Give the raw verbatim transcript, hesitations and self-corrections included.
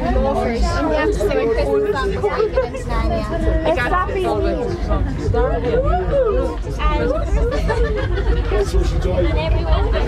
go first. And we have to sing a Christmas song before we get into Narnia. It's happy. And, and everyone.